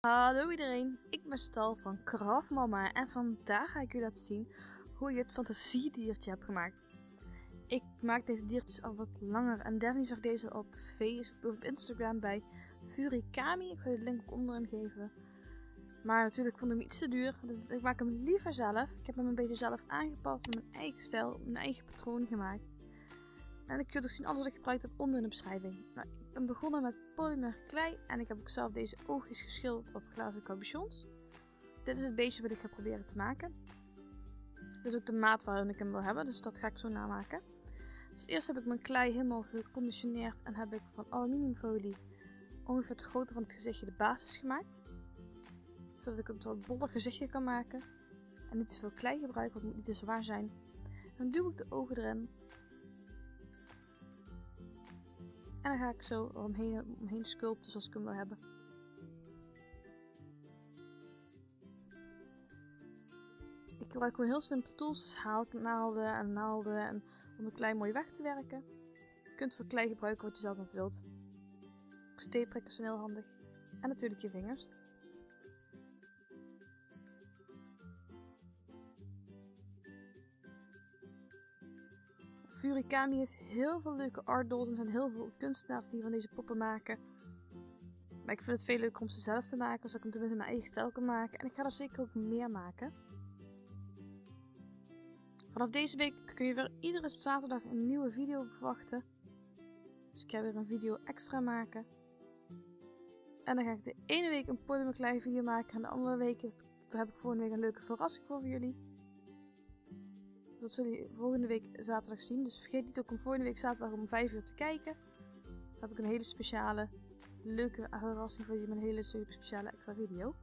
Hallo iedereen, ik ben Stal van Craft Mama en vandaag ga ik jullie laten zien hoe ik dit fantasiediertje heb gemaakt. Ik maak deze diertjes al wat langer en Daphne zag deze op Facebook, op Instagram bij Furikami. Ik zal je de link ook onderin geven. Maar natuurlijk vond ik hem iets te duur, dus ik maak hem liever zelf. Ik heb hem een beetje zelf aangepast, met mijn eigen stijl, mijn eigen patroon gemaakt. En ik kunt ook zien alles wat ik gebruikt heb onder in de beschrijving. Nou, ik ben begonnen met polymer klei en ik heb ook zelf deze oogjes geschilderd op glazen cabochons. Dit is het beestje wat ik ga proberen te maken. Dit is ook de maat waarin ik hem wil hebben, dus dat ga ik zo namaken. Dus eerst heb ik mijn klei helemaal geconditioneerd en heb ik van aluminiumfolie ongeveer de grootte van het gezichtje de basis gemaakt. Zodat ik een wat boller gezichtje kan maken. En niet te veel klei gebruiken, want het moet niet te zwaar zijn. Dan duw ik de ogen erin. En dan ga ik zo omheen sculpten zoals ik hem wil hebben. Ik gebruik gewoon heel simpele tools, dus naalden en om de klei mooi weg te werken. Je kunt voor klei gebruiken wat je zelf net wilt. Steeprekken zijn heel handig. En natuurlijk je vingers. Furikami heeft heel veel leuke art dolls en er zijn heel veel kunstenaars die van deze poppen maken. Maar ik vind het veel leuker om ze zelf te maken, zodat ik hem tenminste in mijn eigen stijl kan maken. En ik ga er zeker ook meer maken. Vanaf deze week kun je weer iedere zaterdag een nieuwe video verwachten. Dus ik ga weer een video extra maken. En dan ga ik de ene week een polymer klei video maken en de andere week heb ik volgende week een leuke verrassing voor jullie. Dat zullen jullie volgende week zaterdag zien. Dus vergeet niet ook om volgende week zaterdag om 5 uur te kijken. Dan heb ik een hele speciale, leuke verrassing voor jullie met een hele super speciale extra video.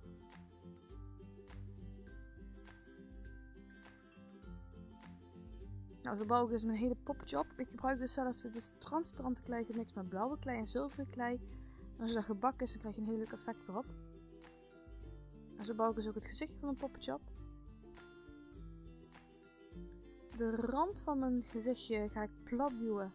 Nou, zo bouw ik dus mijn hele poppetje op. Ik gebruik dus zelf dus transparante klei gemixt met blauwe klei en zilveren klei. En als dat gebakken is, dan krijg je een heel leuk effect erop. En zo bouw ik dus ook het gezichtje van mijn poppetje op. De rand van mijn gezichtje ga ik platduwen.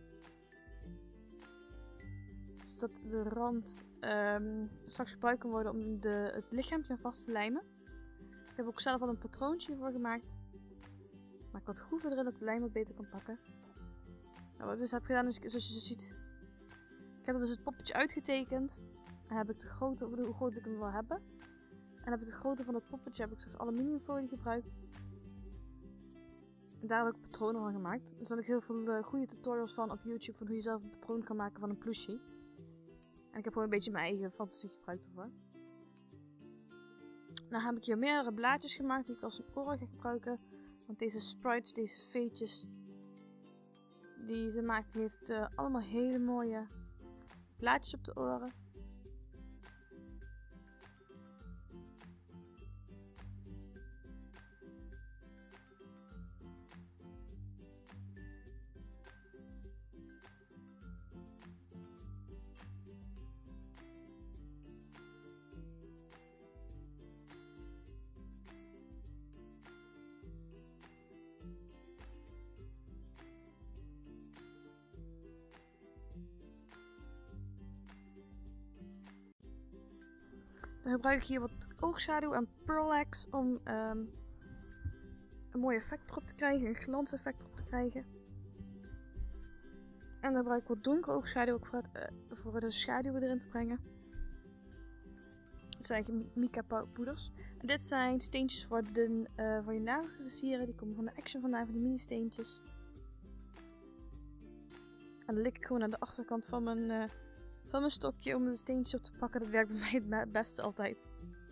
Zodat de rand straks gebruikt kan worden om het lichaampje aan vast te lijmen. Ik heb ook zelf al een patroontje hiervoor gemaakt. Maar ik had groeven erin dat de lijm wat beter kan pakken. Nou, wat ik dus heb gedaan is, zoals je zo ziet. Ik heb dus het poppetje uitgetekend. En heb ik de grootte, hoe groot ik hem wil hebben. En heb ik de grootte van het poppetje heb ik straks aluminiumfolie gebruikt. En daar heb ik patronen van gemaakt. Er zijn ook heel veel goede tutorials van op YouTube van hoe je zelf een patroon kan maken van een plushie. En ik heb gewoon een beetje mijn eigen fantasie gebruikt ervoor. Nou heb ik hier meerdere blaadjes gemaakt die ik als een oren ga gebruiken. Want deze sprites, deze veetjes die ze maakt, die heeft allemaal hele mooie blaadjes op de oren. Dan gebruik ik hier wat oogschaduw en pearlax om een mooi effect erop te krijgen, een glanseffect erop te krijgen. En dan gebruik ik wat donkere oogschaduw ook voor de schaduwen erin te brengen. Dit zijn eigenlijk mica poeders. En dit zijn steentjes voor je nagels te versieren. Die komen van de Action vandaan, van die mini steentjes. En dan lik ik gewoon aan de achterkant van mijn stokje om de steentjes op te pakken. Dat werkt bij mij het beste altijd.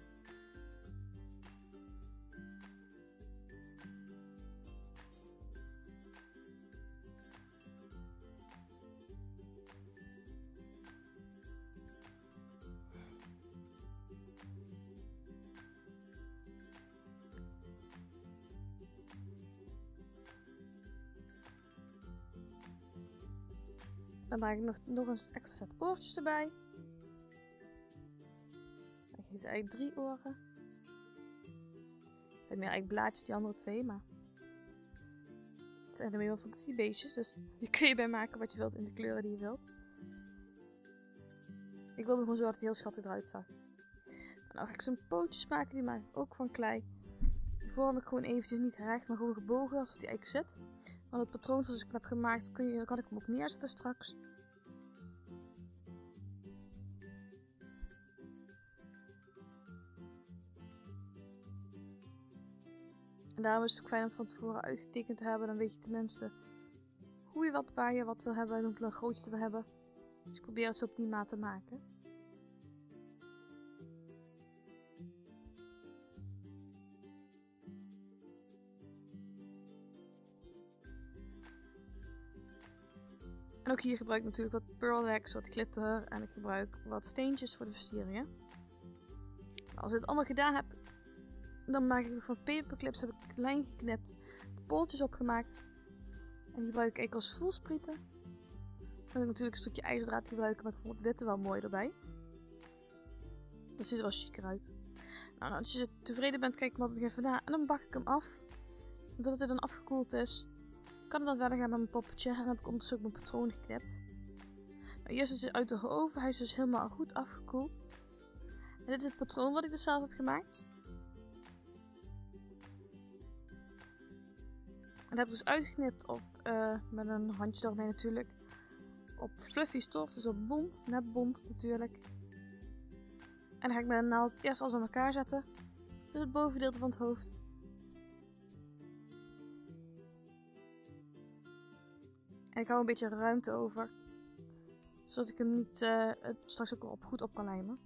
Dan maak ik nog een extra set oortjes erbij. Dan geef je eigenlijk 3 oren. Het zijn meer eigenlijk blaadjes, die andere 2, maar het zijn er weer wel fantasiebeestjes, dus je kun je bij maken wat je wilt in de kleuren die je wilt. Ik wilde gewoon zorgen dat het heel schattig eruit zag. dan ga ik zijn pootjes maken, die maak ik ook van klei. Die vorm ik gewoon eventjes niet recht, maar gewoon gebogen, alsof die eigenlijk zit. Want het patroon zoals ik hem heb gemaakt, kan ik hem ook neerzetten straks. En daarom is het ook fijn om van tevoren uitgetekend te hebben. Dan weet je tenminste hoe je waar je wat wil hebben en hoeveel groot je het wil hebben. Dus ik probeer het zo op die maat te maken. En ook hier gebruik ik natuurlijk wat pearl wax, wat glitter en ik gebruik wat steentjes voor de versieringen. Als ik het allemaal gedaan heb, dan maak ik van paperclips, heb ik klein geknipt, pooltjes opgemaakt. En die gebruik ik als voelsprieten. Dan wil ik natuurlijk een stukje ijzerdraad gebruiken, maar ik vond het witte wel mooi erbij. Dat ziet er wel chiquer uit. Nou, als je tevreden bent, kijk ik hem op het begin vandaan en dan bak ik hem af. Doordat hij dan afgekoeld is, kan ik dan verder gaan met mijn poppetje. En dan heb ik ondertussen ook mijn patroon geknipt. Nou, eerst is hij uit de oven, hij is dus helemaal goed afgekoeld. En dit is het patroon wat ik dus zelf heb gemaakt. En dat heb ik dus uitgeknipt op, met een handje eromheen natuurlijk, op fluffy stof, dus op bont, net bont natuurlijk. En dan ga ik met een naald eerst alles aan elkaar zetten, dus het bovengedeelte van het hoofd. En ik hou een beetje ruimte over, zodat ik hem niet straks ook goed op kan lijmen.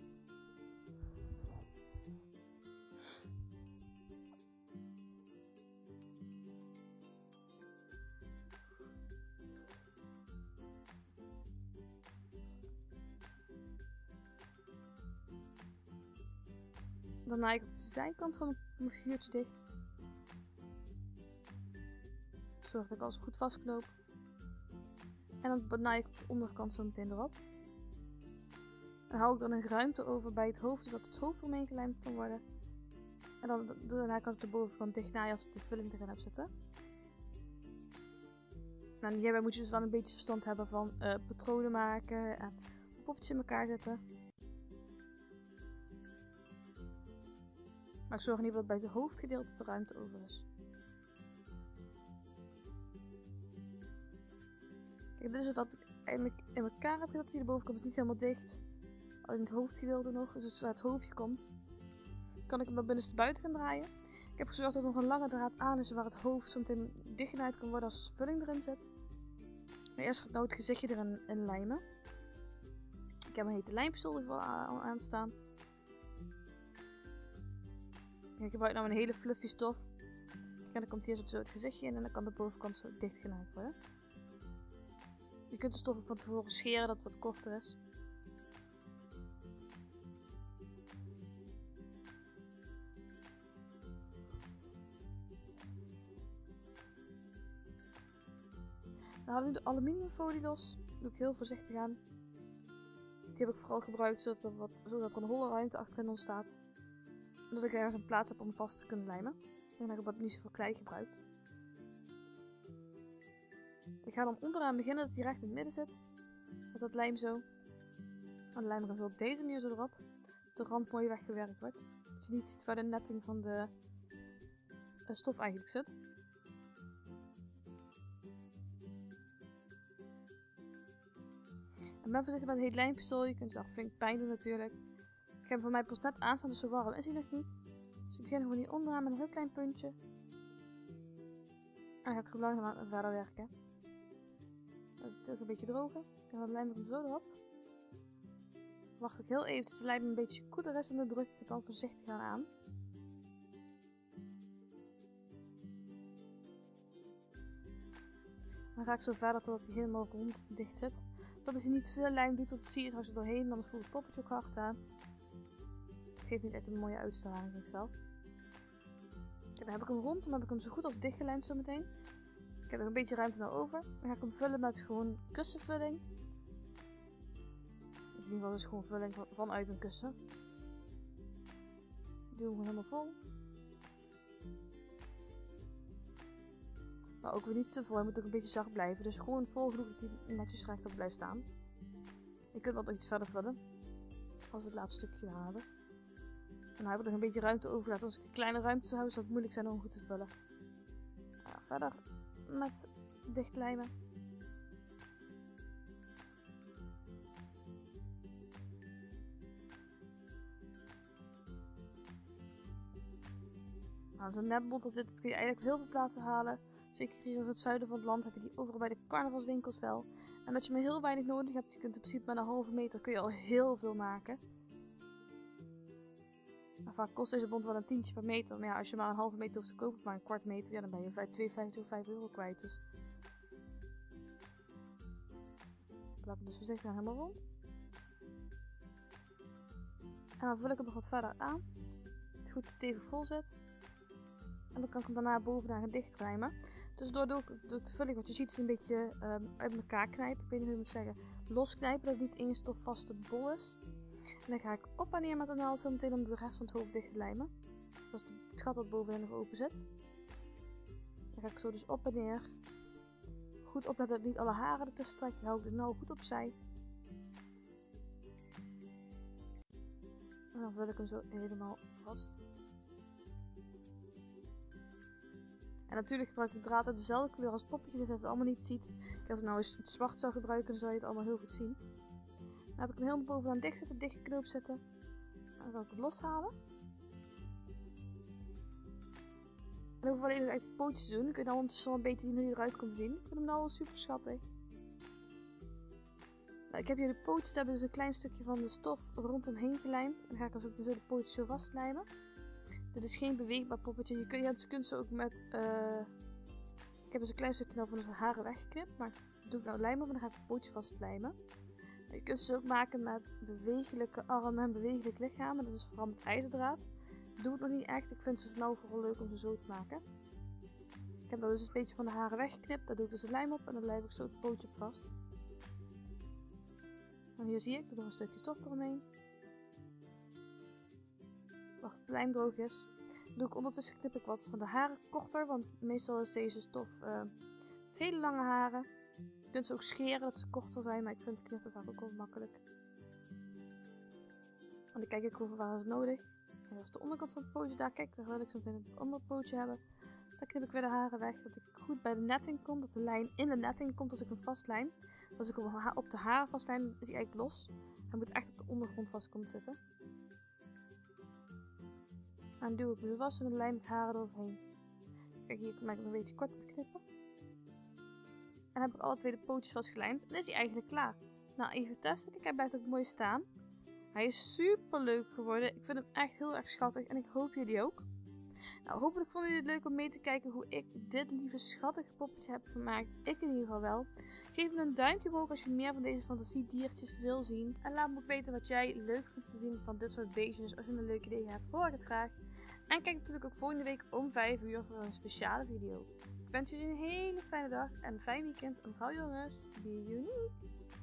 Dan naai ik op de zijkant van mijn figuurtje dicht. Zorg dat ik alles goed vastknoop. En dan naai ik op de onderkant zo meteen erop. Dan hou ik dan een ruimte over bij het hoofd, zodat het hoofd eromheen gelijmd kan worden. En daarna kan ik de bovenkant dicht naaien als ik de vulling erin heb zitten. Nou, hierbij moet je dus wel een beetje verstand hebben van patronen maken en poppetjes in elkaar zetten. Maar ik zorg in ieder geval dat bij het hoofdgedeelte de ruimte over is. Kijk, dit is wat ik eigenlijk in elkaar heb gezet. Zie je, de bovenkant is niet helemaal dicht. Alleen het hoofdgedeelte nog, dus waar het hoofdje komt. Kan ik hem dan binnenste buiten gaan draaien. Ik heb gezorgd dat er nog een lange draad aan is waar het hoofd zo meteen dichtgenaaid kan worden als vulling erin zit. Maar eerst gaat nou het gezichtje erin lijmen. Ik heb een hete lijmpistool er al aanstaan. Ik gebruik nou een hele fluffy stof. En dan komt hier zo het gezichtje in en dan kan de bovenkant zo dichtgenaaid worden. Je kunt de stof ook van tevoren scheren dat het wat korter is. Dan haal ik de aluminiumfolie los. Daar doe ik heel voorzichtig aan. Die heb ik vooral gebruikt zodat er een holle ruimte achterin ontstaat. En dat ik ergens een plaats heb om vast te kunnen lijmen. En dan heb ik niet zoveel klei gebruikt. Ik ga dan onderaan beginnen dat hij recht in het midden zit. Met dat lijm zo. En dan lijm ik hem zo op deze manier zo erop. Dat de rand mooi weggewerkt wordt. Dat je niet ziet waar de netting van de stof eigenlijk zit. En ben voorzichtig met een heet lijmpistool. Je kunt zelf flink pijn doen natuurlijk. Ik heb hem voor mij pas net aanstaan, dus zo warm is hij nog niet. Dus ik begin gewoon hier onderaan met een heel klein puntje. En dan ga ik er langzaam aan verder werken. Dat wil ik een beetje drogen. En dan lijm ik hem zo erop. Wacht ik heel even tot de lijm een beetje koeler is en dan druk ik het dan voorzichtig aan. Dan ga ik zo verder totdat hij helemaal rond dicht zit. Dat als je niet veel lijm doet, dat zie je trouwens er doorheen, dan voelt het poppetje ook hard aan. Het geeft niet echt een mooie uitstraling, vind ik zelf. Kijk, dan heb ik hem rond, dan heb ik hem zo goed als dichtgelijmd zo meteen. Ik heb er een beetje ruimte naar over. Dan ga ik hem vullen met gewoon kussenvulling. In ieder geval dus gewoon vulling vanuit een kussen. Ik doe hem gewoon helemaal vol. Maar ook weer niet te vol, hij moet ook een beetje zacht blijven. Dus gewoon vol genoeg dat hij netjes rechtop blijft staan. Je kunt wat nog iets verder vullen. Als we het laatste stukje halen. dan heb ik nog een beetje ruimte overgelaten. Als ik een kleine ruimte zou hebben, zou het moeilijk zijn om goed te vullen. Nou, verder met dichtlijmen. Nou, zo'n netbot als dit kun je eigenlijk op heel veel plaatsen halen. Zeker hier in het zuiden van het land heb je die overal bij de carnavalswinkels wel. En dat je maar heel weinig nodig hebt. Je kunt in principe met een halve meter kun je al heel veel maken. Maar vaak kost deze bont wel een tientje per meter. Maar ja, als je maar een halve meter hoeft te kopen of maar een kwart meter, ja, dan ben je 2,50 of 5 euro kwijt. Dus plak hem dus voorzichtig helemaal rond. En dan vul ik hem nog wat verder aan. Het goed stevig vol zet. En dan kan ik hem daarna bovenaan gaan dichtrijmen. Dus door het vulling, wat je ziet, is een beetje uit elkaar knijpen. Ik weet niet hoe je moet zeggen. Losknijpen, dat het niet één stofvaste bol is. En dan ga ik op en neer met de naald zo meteen om de rest van het hoofd dicht te lijmen. Dat is het gat dat bovenin nog open zit. Dan ga ik zo dus op en neer. Goed opletten dat niet alle haren ertussen trek. Je houdt de nauw goed opzij. En dan vul ik hem zo helemaal vast. En natuurlijk gebruik ik draad uit dezelfde kleur als poppetje, zodat je het allemaal niet ziet. Kijk, als ik nou eens iets zwart zou gebruiken, dan zou je het allemaal heel goed zien. Dan heb ik hem helemaal bovenaan dicht zitten, dichtgeknoopt zitten. En dan ga ik het loshalen. En dan hoef ik alleen nog echt de pootjes te doen. Dan kun je dan ondertussen wel een beetje zien hoe hij eruit komt te zien. Ik vind hem nou wel super schattig. Nou, ik heb hier de pootjes, daar hebben dus een klein stukje van de stof rondomheen gelijmd. En dan ga ik dus ook de pootjes zo vastlijmen. Dit is geen beweegbaar poppetje. Je kunt ze ook met... Ik heb dus een klein stukje van de haren weggeknipt. Maar dat doe ik nou lijm op en dan ga ik het pootje vastlijmen. Je kunt ze ook maken met bewegelijke armen en bewegelijk lichamen. Dat is vooral met ijzerdraad. Dat doe ik nog niet echt. Ik vind ze nou vooral leuk om ze zo te maken. Ik heb dus een beetje van de haren weggeknipt. Daar doe ik dus het lijm op en dan lijm ik zo het pootje op vast. En hier zie je, ik doe nog een stukje stof eromheen. Wacht, het lijm droog is. Doe ik ondertussen knip ik wat van de haren korter, want meestal is deze stof hele lange haren. Je kunt ze ook scheren dat ze korter zijn, maar ik vind het knippen vaak ook wel makkelijk. En dan kijk ik hoeveel waren het nodig. En dat is de onderkant van het pootje daar. Kijk, daar wil ik zo meteen het andere pootje hebben. Dus dan knip ik weer de haren weg, dat ik goed bij de netting kom, dat de lijn in de netting komt als ik hem vastlijm. Als ik hem op de haren vastlijm, is hij eigenlijk los. Hij moet echt op de ondergrond vast komen zitten. En dan duw ik hem vast en dan lijm ik haren eroverheen. Kijk, hier maak ik een beetje korter te knippen. En dan heb ik alle twee de pootjes vastgelijmd. En dan is hij eigenlijk klaar. Nou, even testen. Kijk, hij blijft ook mooi staan. Hij is super leuk geworden. Ik vind hem echt heel erg schattig. En ik hoop jullie ook. Nou, hopelijk vonden jullie het leuk om mee te kijken hoe ik dit lieve schattige poppetje heb gemaakt. Ik in ieder geval wel. Geef me een duimpje omhoog als je meer van deze fantasiediertjes wil zien. En laat me ook weten wat jij leuk vindt te zien van dit soort beestjes. Als je een leuk idee hebt, hoor ik het graag. En kijk natuurlijk ook volgende week om 5 uur voor een speciale video. Ik wens jullie een hele fijne dag en een fijn weekend. En hou jongens, be unique!